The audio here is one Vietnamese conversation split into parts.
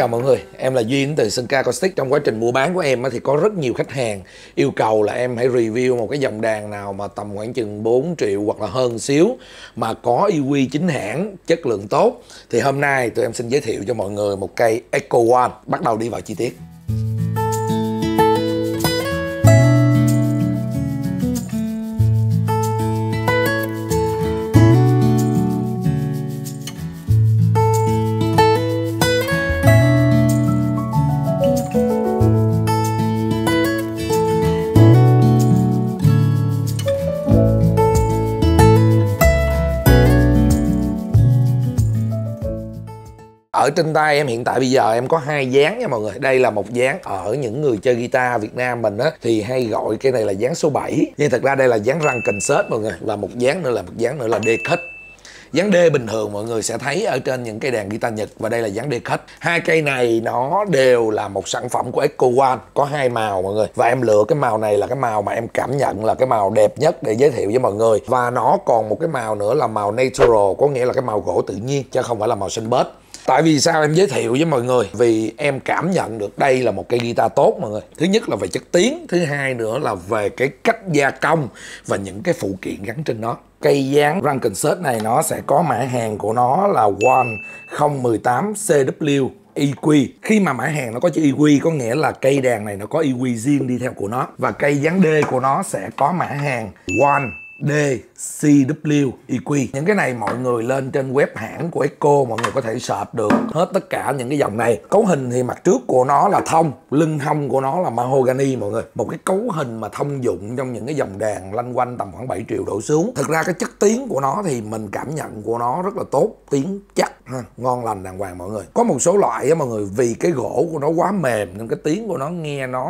chào mọi người, em là Duy từ Sơn Ca Acoustic. Trong quá trình mua bán của em thì có rất nhiều khách hàng yêu cầu là em hãy review một cái dòng đàn nào mà tầm khoảng chừng 4 triệu hoặc là hơn xíu mà có EQ chính hãng, chất lượng tốt. Thì hôm nay tụi em xin giới thiệu cho mọi người một cây Echo One. Bắt đầu đi vào chi tiết. Ở trên tay em hiện tại bây giờ em có hai dáng nha mọi người. Đây là một dáng ở những người chơi guitar Việt Nam mình á thì hay gọi cái này là dáng số 7. Nhưng thật ra đây là dáng răng concert mọi người. Và một dáng nữa là D-cut. Dáng D bình thường mọi người sẽ thấy ở trên những cây đàn guitar Nhật, và đây là dáng D-cut. Hai cây này nó đều là một sản phẩm của Echo One, có hai màu mọi người. Và em lựa cái màu này là cái màu mà em cảm nhận là cái màu đẹp nhất để giới thiệu với mọi người. Và nó còn một cái màu nữa là màu natural, có nghĩa là cái màu gỗ tự nhiên chứ không phải là màu xanh bớt. Tại vì sao em giới thiệu với mọi người? Vì em cảm nhận được đây là một cây guitar tốt mọi người. Thứ nhất là về chất tiếng, thứ hai nữa là về cái cách gia công và những cái phụ kiện gắn trên nó. Cây dáng răng concert này nó sẽ có mã hàng của nó là One 018 CW EQ. Khi mà mã hàng nó có chữ EQ có nghĩa là cây đàn này nó có EQ riêng đi theo của nó. Và cây dáng D của nó sẽ có mã hàng One DCW EQ. Những cái này mọi người lên trên web hãng của Echo mọi người có thể search được hết tất cả những cái dòng này. Cấu hình thì mặt trước của nó là thông, lưng hông của nó là mahogany mọi người. Một cái cấu hình mà thông dụng trong những cái dòng đàn lanh quanh tầm khoảng 7 triệu đổ xuống. Thực ra cái chất tiếng của nó thì mình cảm nhận của nó rất là tốt, tiếng chắc ha, ngon lành đàng hoàng mọi người. Có một số loại á mọi người vì cái gỗ của nó quá mềm nên cái tiếng của nó nghe nó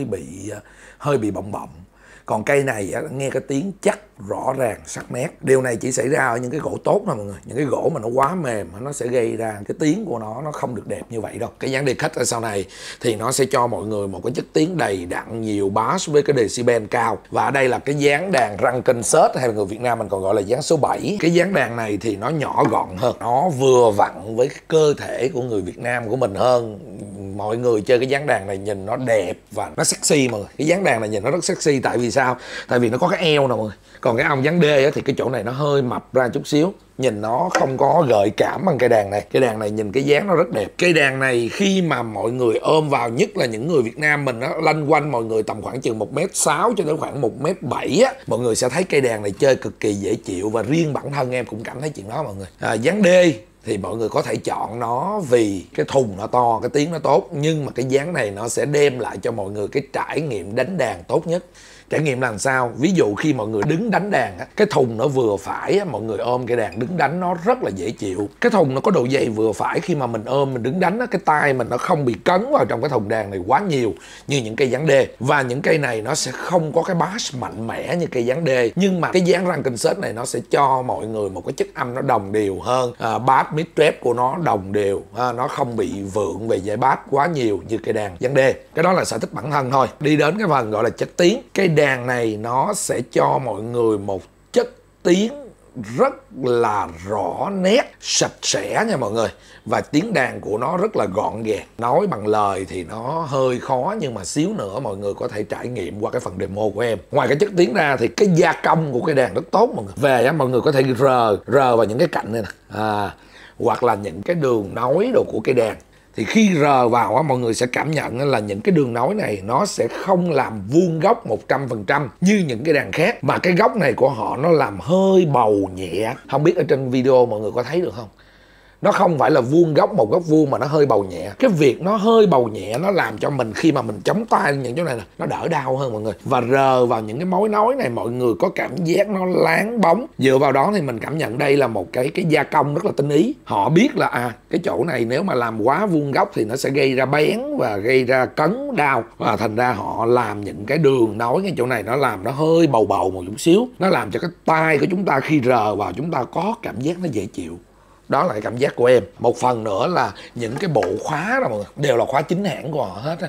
hơi bị bọng bọng. Còn cây này nghe cái tiếng chắc, rõ ràng, sắc nét. Điều này chỉ xảy ra ở những cái gỗ tốt thôi mọi người. Những cái gỗ mà nó quá mềm nó sẽ gây ra cái tiếng của nó không được đẹp như vậy đâu. Cái dáng D-cut ở sau này thì nó sẽ cho mọi người một cái chất tiếng đầy đặn, nhiều bass với cái decibel cao. Và ở đây là cái dáng đàn răng concert hay người Việt Nam mình còn gọi là dáng số 7. Cái dáng đàn này thì nó nhỏ gọn hơn, nó vừa vặn với cái cơ thể của người Việt Nam của mình hơn. Mọi người chơi cái dáng đàn này nhìn nó đẹp và nó sexy mọi người. Cái dáng đàn này nhìn nó rất sexy tại vì sao? Tại vì nó có cái eo nè mọi người. Còn cái ông dáng D thì cái chỗ này nó hơi mập ra chút xíu, nhìn nó không có gợi cảm bằng cây đàn này. Cây đàn này nhìn cái dáng nó rất đẹp. Cây đàn này khi mà mọi người ôm vào, nhất là những người Việt Nam mình á, lanh quanh mọi người tầm khoảng chừng 1m6 cho đến khoảng 1m7 á, mọi người sẽ thấy cây đàn này chơi cực kỳ dễ chịu. Và riêng bản thân em cũng cảm thấy chuyện đó mọi người. Dáng D thì mọi người có thể chọn nó vì cái thùng nó to, cái tiếng nó tốt. Nhưng mà cái dáng này nó sẽ đem lại cho mọi người cái trải nghiệm đánh đàn tốt nhất. Trải nghiệm làm sao? Ví dụ khi mọi người đứng đánh đàn á, cái thùng nó vừa phải á, mọi người ôm cái đàn đứng đánh nó rất là dễ chịu. Cái thùng nó có độ dày vừa phải, khi mà mình ôm mình đứng đánh á, cái tay mình nó không bị cấn vào trong cái thùng đàn này quá nhiều như những cây dáng D. Và những cây này nó sẽ không có cái bass mạnh mẽ như cây dáng D. Nhưng mà cái dáng răng concert này nó sẽ cho mọi người một cái chất âm nó đồng đều hơn. Bass mid trap của nó đồng đều, nó không bị vượng về dãy bass quá nhiều như cây đàn dáng D. Cái đó là sở thích bản thân thôi. Đi đến cái phần gọi là chất tiếng. Cái đàn này nó sẽ cho mọi người một chất tiếng rất là rõ nét, sạch sẽ nha mọi người. Và tiếng đàn của nó rất là gọn gàng. Nói bằng lời thì nó hơi khó, nhưng mà xíu nữa mọi người có thể trải nghiệm qua cái phần demo của em. Ngoài cái chất tiếng ra thì cái gia công của cái đàn rất tốt mọi người. Về mọi người có thể rờ vào những cái cạnh này nè, hoặc là những cái đường nối đồ của cây đàn. Thì khi rờ vào á, mọi người sẽ cảm nhận là những cái đường nối này nó sẽ không làm vuông góc 100% như những cái đàn khác. Mà cái góc này của họ nó làm hơi bầu nhẹ. Không biết ở trên video mọi người có thấy được không? Nó không phải là vuông góc, một góc vuông mà nó hơi bầu nhẹ. Cái việc nó hơi bầu nhẹ nó làm cho mình khi mà mình chống tay những chỗ này nè, nó đỡ đau hơn mọi người. Và rờ vào những cái mối nối này mọi người có cảm giác nó láng bóng. Dựa vào đó thì mình cảm nhận đây là một cái gia công rất là tinh ý. Họ biết là cái chỗ này nếu mà làm quá vuông góc thì nó sẽ gây ra bén và gây ra cấn đau. Và thành ra họ làm những cái đường nối cái chỗ này nó làm nó hơi bầu một chút xíu. Nó làm cho cái tay của chúng ta khi rờ vào chúng ta có cảm giác nó dễ chịu. Đó là cái cảm giác của em. Một phần nữa là những cái bộ khóa đó mọi người đều là khóa chính hãng của họ hết á.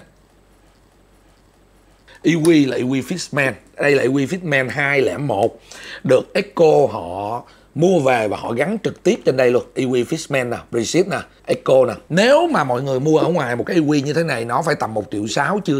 EQ là EQ Fixman. Đây là EQ Fixman 201. Được Echo họ mua về và họ gắn trực tiếp trên đây luôn. EQ Fixman nè, preset nè, Echo nè. Nếu mà mọi người mua ở ngoài một cái EQ như thế này nó phải tầm 1,6 triệu chưa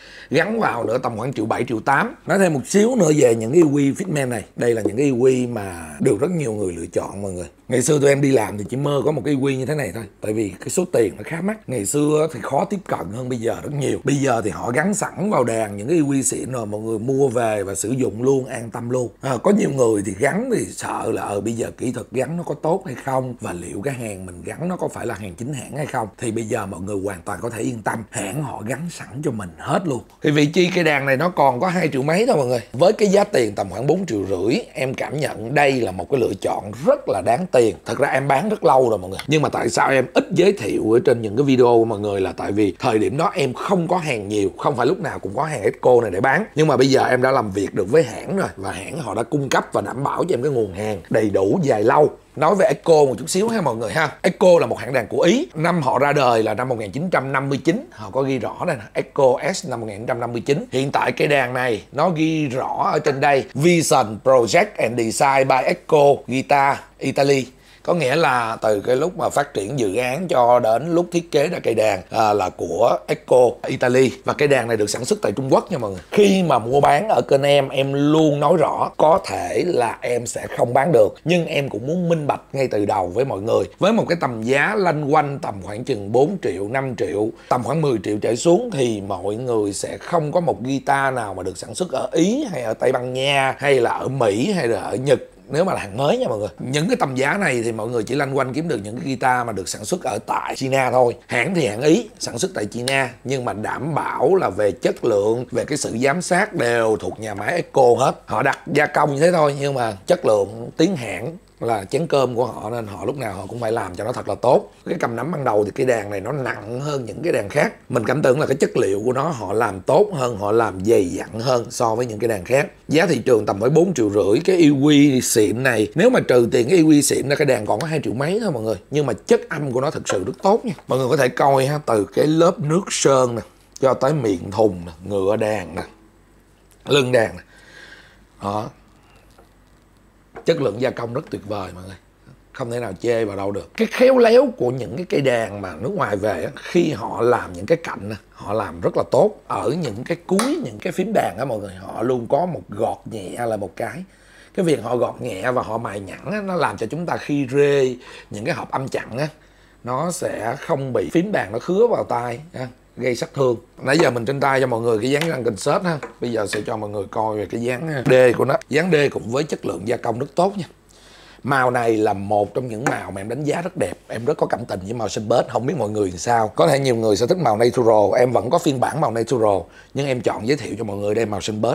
gắn vào nữa tầm khoảng 1,7 triệu 8. Nói thêm một xíu nữa về những cái EQ Fitman này. Đây là những cái EQ mà được rất nhiều người lựa chọn mọi người. Ngày xưa tụi em đi làm thì chỉ mơ có một cái EQ như thế này thôi. Tại vì cái số tiền nó khá mắc. Ngày xưa thì khó tiếp cận hơn bây giờ rất nhiều. Bây giờ thì họ gắn sẵn vào đàn những cái EQ xịn rồi, mọi người mua về và sử dụng luôn, an tâm luôn. Có nhiều người thì gắn thì sợ là bây giờ kỹ thuật gắn nó có tốt hay không, và liệu cái hàng mình gắn nó có phải là hàng chính hãng hay không. Thì bây giờ mọi người hoàn toàn có thể yên tâm, hãng họ gắn sẵn cho mình hết luôn. Thì vị trí cây đàn này nó còn có 2 triệu mấy thôi mọi người. Với cái giá tiền tầm khoảng 4,5 triệu, em cảm nhận đây là một cái lựa chọn rất là đáng tiền. Thật ra em bán rất lâu rồi mọi người, nhưng mà tại sao em ít giới thiệu ở trên những cái video của mọi người là tại vì thời điểm đó em không có hàng nhiều, không phải lúc nào cũng có hàng Echo này để bán. Nhưng mà bây giờ em đã làm việc được với hãng rồi, và hãng họ đã cung cấp và đảm bảo cho em cái nguồn hàng đầy đủ dài lâu. Nói về Echo một chút xíu ha mọi người ha. Echo là một hãng đàn của Ý. Năm họ ra đời là năm 1959. Họ có ghi rõ đây nè, Echo S năm 1959. Hiện tại cái đàn này nó ghi rõ ở trên đây Vision Project and Design by Echo Guitar Italy. Có nghĩa là từ cái lúc mà phát triển dự án cho đến lúc thiết kế ra cây đàn là của Echo Italy. Và cây đàn này được sản xuất tại Trung Quốc nha mọi người. Khi mà mua bán ở kênh em luôn nói rõ có thể là em sẽ không bán được, nhưng em cũng muốn minh bạch ngay từ đầu với mọi người. Với một cái tầm giá lanh quanh tầm khoảng chừng 4 triệu, 5 triệu, tầm khoảng 10 triệu trở xuống thì mọi người sẽ không có một guitar nào mà được sản xuất ở Ý hay ở Tây Ban Nha hay là ở Mỹ hay là ở Nhật, nếu mà là hàng mới nha mọi người. Những cái tầm giá này thì mọi người chỉ lanh quanh kiếm được những cái guitar mà được sản xuất ở tại China thôi. Hãng thì hãng Ý, sản xuất tại China, nhưng mà đảm bảo là về chất lượng, về cái sự giám sát đều thuộc nhà máy Echo hết. Họ đặt gia công như thế thôi, nhưng mà chất lượng tiếng hãng là chén cơm của họ, nên họ lúc nào họ cũng phải làm cho nó thật là tốt. Cái cầm nắm ban đầu thì cái đàn này nó nặng hơn những cái đàn khác. Mình cảm tưởng là cái chất liệu của nó họ làm tốt hơn, họ làm dày dặn hơn so với những cái đàn khác. Giá thị trường tầm với 4,5 triệu. Cái EQ xịn này, nếu mà trừ tiền cái EQ xịn ra, cái đàn còn có 2 triệu mấy thôi mọi người. Nhưng mà chất âm của nó thực sự rất tốt nha. Mọi người có thể coi ha, từ cái lớp nước sơn nè, cho tới miệng thùng nè, ngựa đàn nè, lưng đàn nè. Đó, chất lượng gia công rất tuyệt vời mọi người, không thể nào chê vào đâu được. Cái khéo léo của những cái cây đàn mà nước ngoài về khi họ làm những cái cạnh họ làm rất là tốt. Ở những cái cuối những cái phím đàn mọi người, họ luôn có một gọt nhẹ là một cái việc họ gọt nhẹ và họ mài nhẵn nó làm cho chúng ta khi rê những cái hợp âm chặn nó sẽ không bị phím đàn nó khứa vào tai gây sát thương. Nãy giờ mình trên tay cho mọi người cái dáng răng concert ha. Bây giờ sẽ cho mọi người coi về cái dáng D của nó. Dáng D cùng với chất lượng gia công rất tốt nha. Màu này là một trong những màu mà em đánh giá rất đẹp. Em rất có cảm tình với màu sunburst. Không biết mọi người thì sao. Có thể nhiều người sẽ thích màu natural. Em vẫn có phiên bản màu natural, nhưng em chọn giới thiệu cho mọi người đây màu sunburst.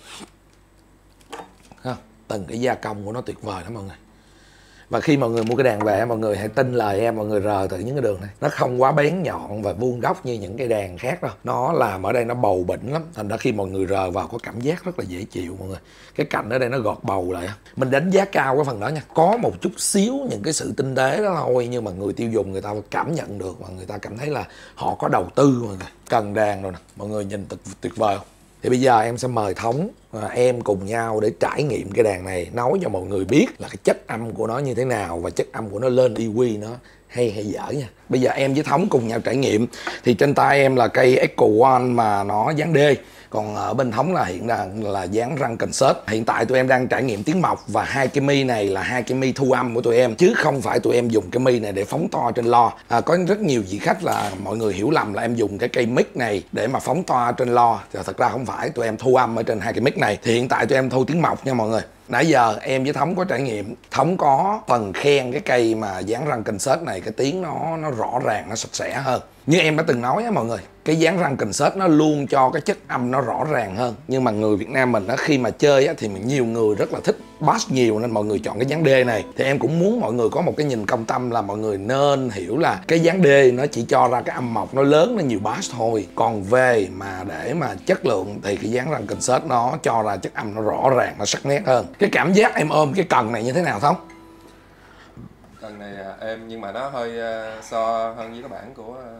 Từng cái gia công của nó tuyệt vời lắm mọi người. Và khi mọi người mua cái đàn về, mọi người hãy tin lời em, mọi người rờ thử những cái đường này. Nó không quá bén nhọn và vuông góc như những cái đàn khác đâu. Nó làm ở đây nó bầu bỉnh lắm. Thành ra khi mọi người rờ vào có cảm giác rất là dễ chịu mọi người. Cái cạnh ở đây nó gọt bầu lại. Mình đánh giá cao cái phần đó nha. Có một chút xíu những cái sự tinh tế đó thôi, nhưng mà người tiêu dùng người ta cảm nhận được và người ta cảm thấy là họ có đầu tư mọi người. Cần đàn rồi nè. Mọi người nhìn tuyệt vời không? Thì bây giờ em sẽ mời Thống và em cùng nhau để trải nghiệm cái đàn này, nói cho mọi người biết là cái chất âm của nó như thế nào và chất âm của nó lên EQ nó hay dở nha. Bây giờ em với Thống cùng nhau trải nghiệm. Thì trên tay em là cây Echo One mà nó dáng D, còn ở bên Thống là hiện là dáng răng concert. Hiện tại tụi em đang trải nghiệm tiếng mọc, và hai cái mi này là hai cái mi thu âm của tụi em, chứ không phải tụi em dùng cái mi này để phóng to trên loa. Có rất nhiều vị khách là mọi người hiểu lầm là em dùng cái cây mic này để mà phóng to trên loa. Thì thật ra không phải, tụi em thu âm ở trên hai cái mic này. Thì hiện tại tụi em thu tiếng mọc nha mọi người. Nãy giờ em với Thống có trải nghiệm, Thống có phần khen cái cây mà dáng răng concert này, cái tiếng nó rõ ràng, nó sạch sẽ hơn. Như em đã từng nói á mọi người, cái dáng răng concert nó luôn cho cái chất âm nó rõ ràng hơn. Nhưng mà người Việt Nam mình khi mà chơi thì nhiều người rất là thích bass nhiều, nên mọi người chọn cái dáng D này. Thì em cũng muốn mọi người có một cái nhìn công tâm là mọi người nên hiểu là cái dáng D nó chỉ cho ra cái âm mộc nó lớn, nó nhiều bass thôi. Còn về mà để mà chất lượng thì cái dáng răng concert nó cho ra chất âm nó rõ ràng, nó sắc nét hơn. Cái cảm giác em ôm cái cần này như thế nào Thống? Cần này êm nhưng mà nó hơi so hơn với cái bản của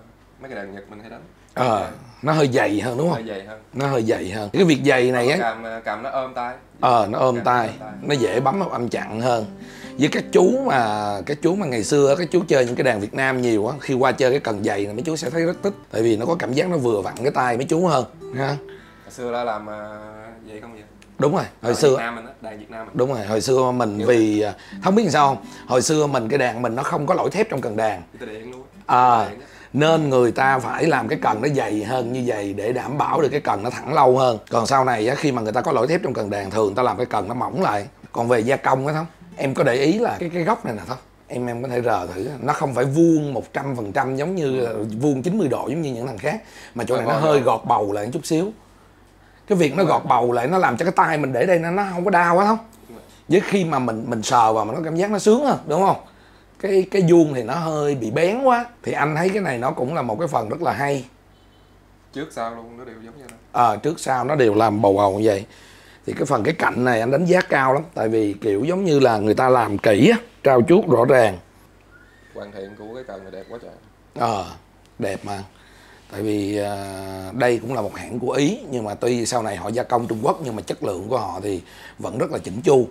mấy cái đàn Nhật mình hay đánh. Nó hơi dày hơn đúng không? Hơi dày hơn. Nó hơi dày hơn. Cái việc dày này á, Cầm nó ôm tay. Nó ôm tay, nó dễ bấm vào âm chặn hơn. Với các chú mà ngày xưa các chú chơi những cái đàn Việt Nam nhiều á, khi qua chơi cái cần dày này mấy chú sẽ thấy rất thích, tại vì nó có cảm giác nó vừa vặn cái tay mấy chú hơn ha. Hồi xưa đã làm vậy không vậy? Đúng rồi, hồi xưa đàn Việt Nam mình. Đúng rồi, hồi xưa mình vì không biết làm sao không, hồi xưa mình cái đàn mình nó không có lỗi thép trong cần đàn. Nên người ta phải làm cái cần nó dày hơn như vậy để đảm bảo được cái cần nó thẳng lâu hơn. Còn sau này á, khi mà người ta có lỗi thép trong cần đàn, thường người ta làm cái cần nó mỏng lại. Còn về gia công á Thống, em có để ý là cái góc này nè Thống, em có thể rờ thử, nó không phải vuông 100% giống như vuông 90 độ giống như những thằng khác, mà chỗ này nó hơi gọt bầu lại một chút xíu. Cái việc nó gọt bầu lại nó làm cho cái tay mình để đây nó không có đau á Thống. Với khi mà mình sờ vào mà nó cảm giác nó sướng hơn, đúng không? Cái vuông thì nó hơi bị bén quá. Thì anh thấy cái này nó cũng là một cái phần rất là hay. Trước sau luôn nó đều giống như đó. Trước sau nó đều làm bầu bầu như vậy. Thì cái phần cái cạnh này anh đánh giá cao lắm. Tại vì kiểu giống như là người ta làm kỹ á, trau chuốt rõ ràng. Hoàn thiện của cái cần này đẹp quá trời. Đẹp mà. Tại vì đây cũng là một hãng của Ý, nhưng mà tuy sau này họ gia công Trung Quốc nhưng mà chất lượng của họ thì vẫn rất là chỉnh chu.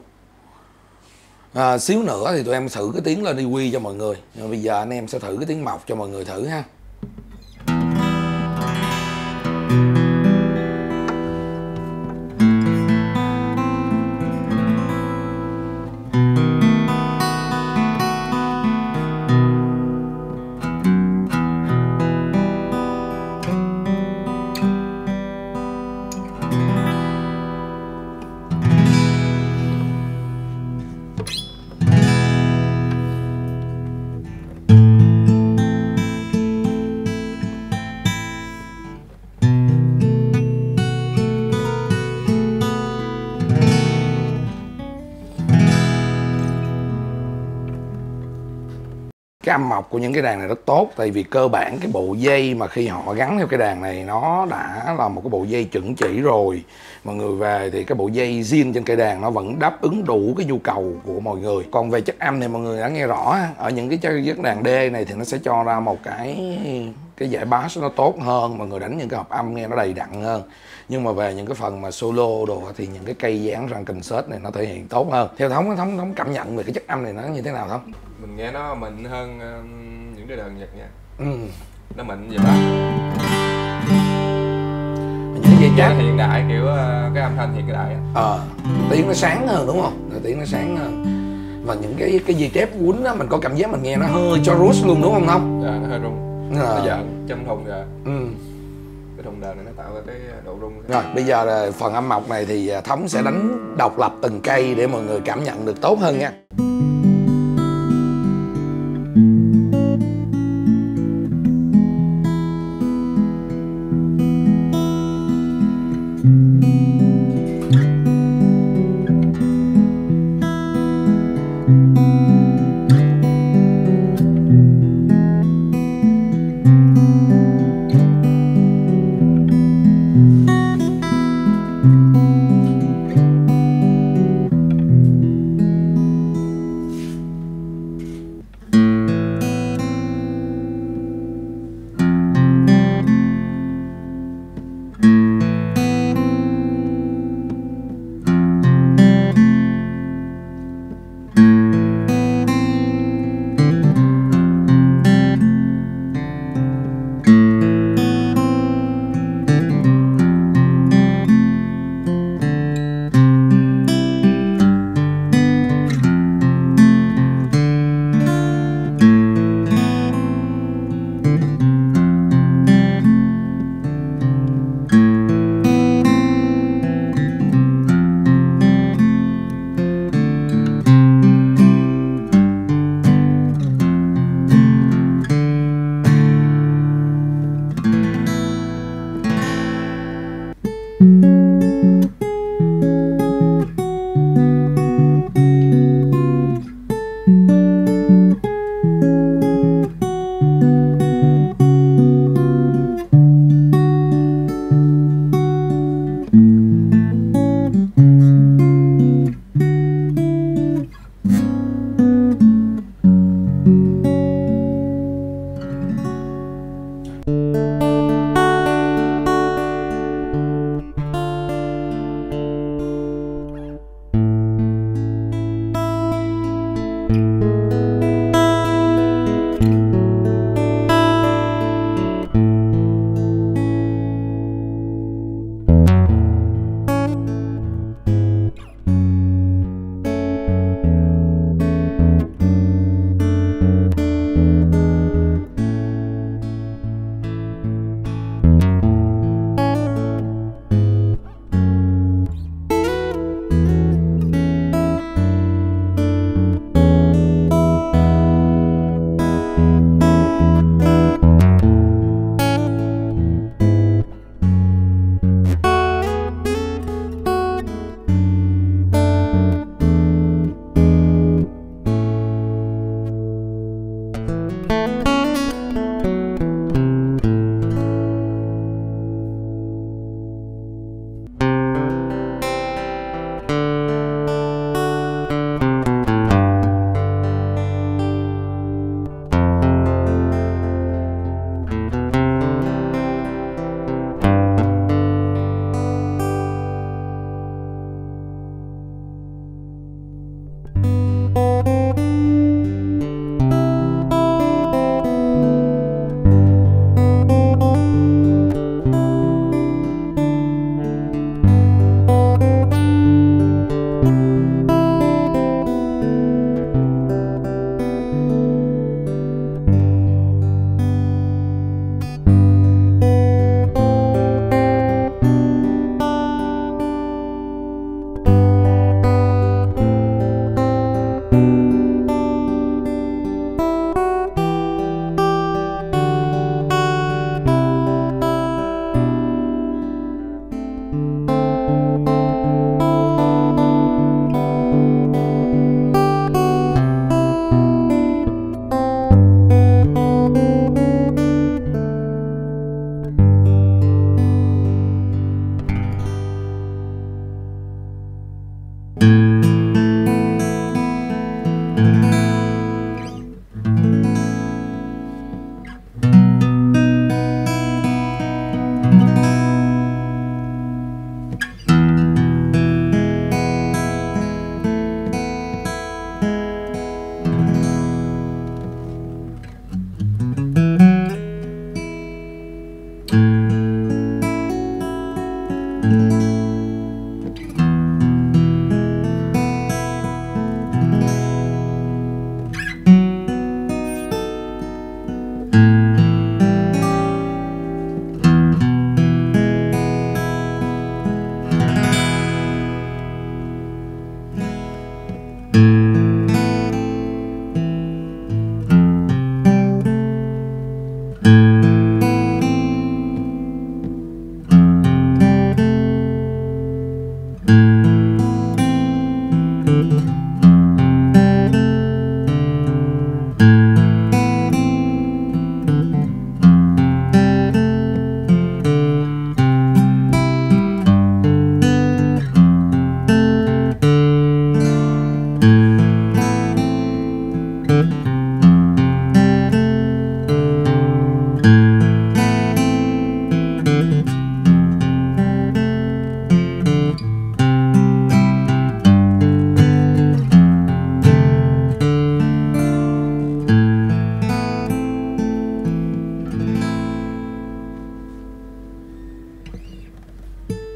Xíu nữa thì tụi em thử cái tiếng lên đi quy cho mọi người. Nhưng bây giờ anh em sẽ thử cái tiếng mộc cho mọi người thử ha. Cái âm mộc của những cái đàn này rất tốt, tại vì cơ bản cái bộ dây mà khi họ gắn theo cái đàn này nó đã là một cái bộ dây chuẩn chỉ rồi. Mọi người về thì cái bộ dây zin trên cây đàn nó vẫn đáp ứng đủ cái nhu cầu của mọi người. Còn về chất âm thì mọi người đã nghe rõ, ở những cái chất đàn D này thì nó sẽ cho ra một cái giải bass nó tốt hơn, mọi người đánh những cái hợp âm nghe nó đầy đặn hơn. Nhưng mà về những cái phần mà solo đồ thì những cái cây dáng Frankenstein này nó thể hiện tốt hơn. Theo Thống cảm nhận về cái chất âm này nó như thế nào Thống? Mình nghe nó mịn hơn những cái đàn Nhật nha. Nó mịn vậy đó. Những dây chát hiện đại, kiểu cái âm thanh hiện đại á. Tiếng nó sáng hơn đúng không? Tiếng nó sáng hơn. Và những cái dây chép quýnh á, mình có cảm giác mình nghe nó hơi cho rút luôn đúng không Thống? Dạ, nó hơi rung. Bây giờ trong thùng rồi. Cái thùng đàn này nó tạo ra cái độ rung. Rồi, bây giờ là phần âm mộc này thì Thống sẽ đánh độc lập từng cây để mọi người cảm nhận được tốt hơn nha.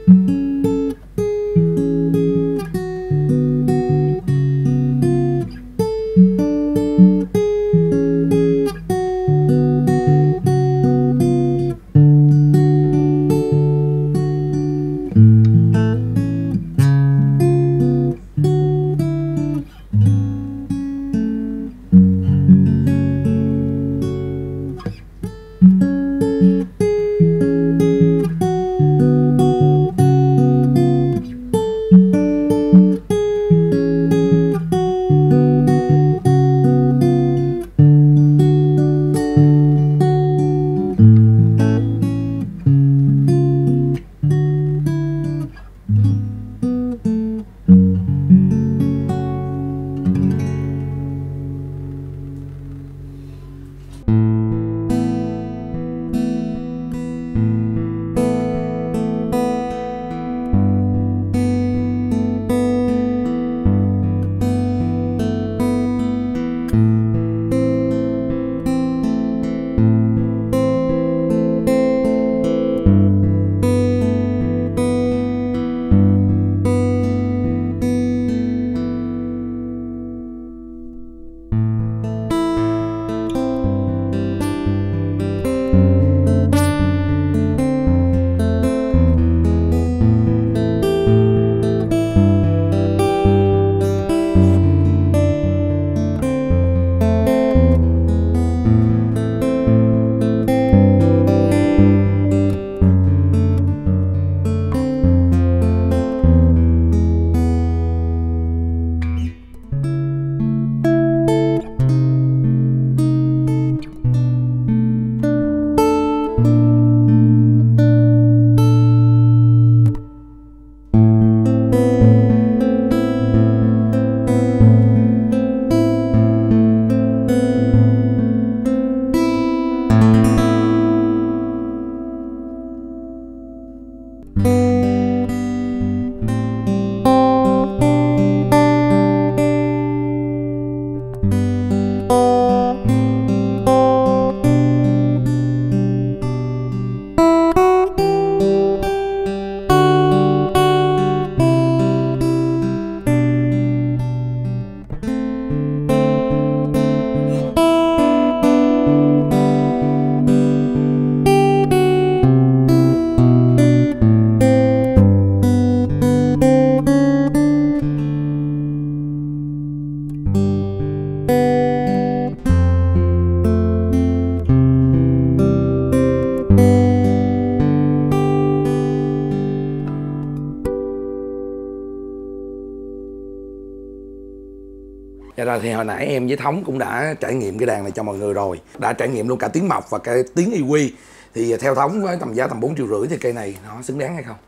Dạ rồi, thì hồi nãy em với Thống cũng đã trải nghiệm cái đàn này cho mọi người rồi, đã trải nghiệm luôn cả tiếng mộc và cái tiếng EQ. Thì theo Thống với tầm giá tầm 4,5 triệu thì cây này nó xứng đáng hay không?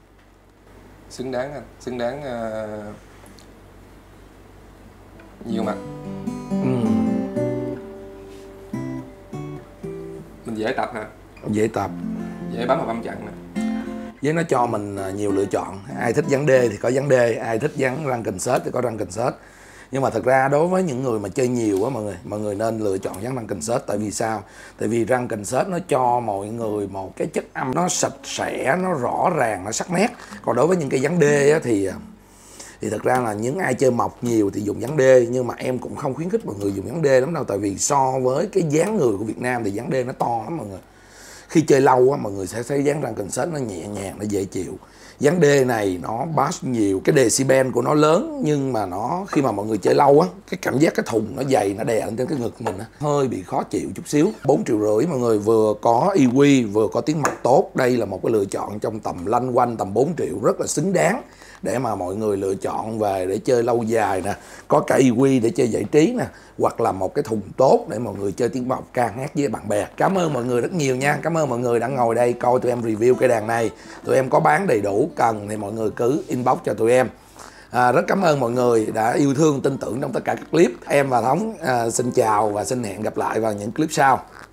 Xứng đáng anh, xứng đáng nhiều mặt. Mình dễ tập hả? Dễ tập, dễ bấm vào âm chặn nè, với nó cho mình nhiều lựa chọn. Ai thích dáng D thì có dáng D, ai thích dáng Rankin Search thì có Rankin Search. Nhưng mà thật ra đối với những người mà chơi nhiều á mọi người nên lựa chọn dáng Rankin Search. Tại vì sao? Tại vì Rankin Search nó cho mọi người một cái chất âm nó sạch sẽ, nó rõ ràng, nó sắc nét. Còn đối với những cái dáng D á, thì thật ra là những ai chơi mộc nhiều thì dùng dáng D, nhưng mà em cũng không khuyến khích mọi người dùng dáng D lắm đâu. Tại vì so với cái dáng người của Việt Nam thì dáng D nó to lắm mọi người. Khi chơi lâu á, mọi người sẽ thấy dáng Rankin Search nó nhẹ nhàng, nó dễ chịu. Dáng D này nó bass nhiều, cái decibel của nó lớn, nhưng mà nó khi mà mọi người chơi lâu á, cái cảm giác cái thùng nó dày, nó đè lên trên cái ngực mình á, hơi bị khó chịu chút xíu. 4,5 triệu mọi người vừa có EQ vừa có tiếng mộc tốt. Đây là một cái lựa chọn trong tầm lanh quanh tầm 4 triệu rất là xứng đáng để mà mọi người lựa chọn về để chơi lâu dài nè, có cả EQ để chơi giải trí nè, hoặc là một cái thùng tốt để mọi người chơi tiếng mộc ca hát với bạn bè. Cảm ơn mọi người rất nhiều nha. Cảm ơn mọi người đã ngồi đây coi tụi em review cái đàn này. Tụi em có bán đầy đủ, cần thì mọi người cứ inbox cho tụi em. Rất cảm ơn mọi người đã yêu thương, tin tưởng trong tất cả các clip. Em và Thống xin chào và xin hẹn gặp lại vào những clip sau.